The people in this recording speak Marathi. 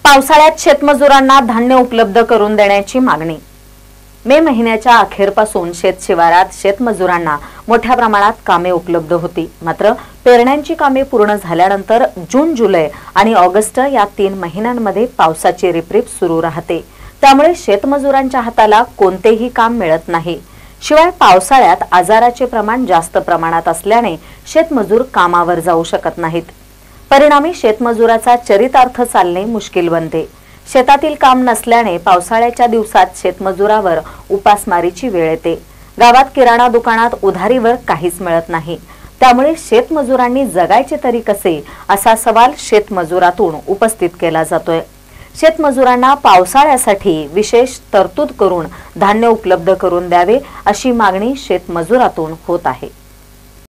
पावसाळ्यात शेतमजुरांना धान्य उपलब्ध करून देण्याची मागणी। मे महिन्याच्या अखेरपासून शेतशिवारात शेतमजुरांना मोठ्या प्रमाणात कामे उपलब्ध होती। मात्र पेरण्यांची कामे पूर्ण झाल्यानंतर जून, जुलै आणि ऑगस्ट या 3 महिन्यांमध्ये पावसाची रिपरिप सुरू राहते। त्यामुळे शेतमजुरांच्या हाताला कोणतेही काम मिळत नाही। शिवाय पावसाळ्यात आजाराचे प्रमाण जास्त प्रमाणात असल्याने शेतमजूर कामावर जाऊ शकत नाहीत। परिणामी शेतमजुराचा चरितार्थ चालणे मुश्किल बनते। शेतातील काम नसल्याने पावसाळ्याच्या दिवसात शेतमजुरावर उपासमारीची वेळ येते। गावात किराणा दुकानात उधारीवर काहीच मिळत नाही। त्यामुळे शेतमजुरांनी जगायचे तरी कसे असा सवाल शेतमजुरातून उपस्थित केला जातोय। शेतमजुरांना पावसाळ्यासाठी विशेष तरतूद करून धान्य उपलब्ध करून द्यावे अशी मागणी शेतमजुरातून होत आहे।